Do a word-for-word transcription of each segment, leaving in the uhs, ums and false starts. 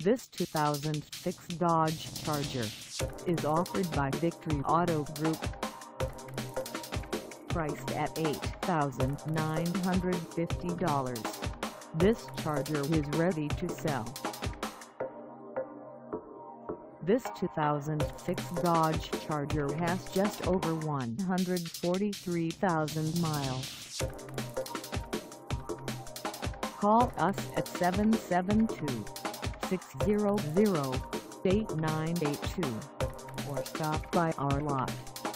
This two thousand six Dodge Charger is offered by Victory Auto Group. Priced at eight thousand nine hundred fifty dollars, this Charger is ready to sell. This two thousand six Dodge Charger has just over one hundred forty-three thousand miles. Call us at seven seven two, six zero zero, eight nine eight two or stop by our lot.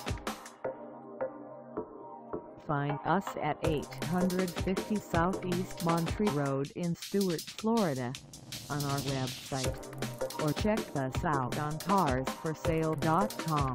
Find us at eight fifty Southeast Monterey Road in Stuart, Florida, on our website, or check us out on cars for sale dot com.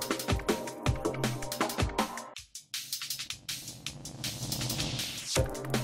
You